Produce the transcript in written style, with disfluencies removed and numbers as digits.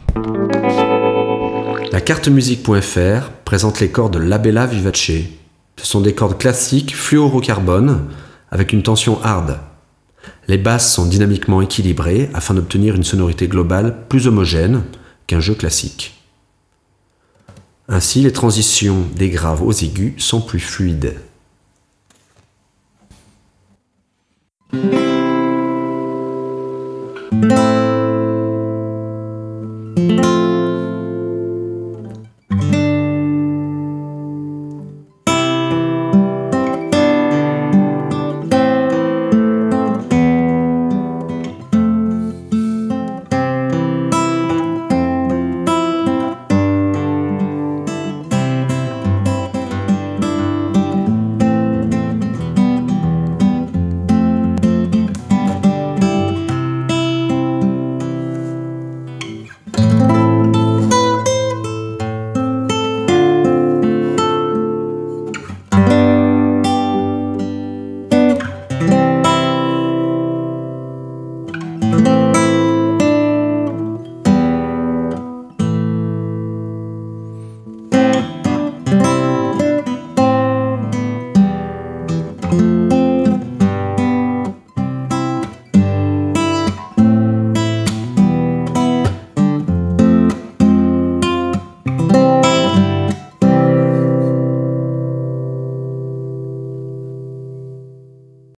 La carte musique.fr présente les cordes Labella Vivace. Ce sont des cordes classiques fluorocarbone avec une tension hard. Les basses sont dynamiquement équilibrées afin d'obtenir une sonorité globale plus homogène qu'un jeu classique. Ainsi, les transitions des graves aux aigus sont plus fluides.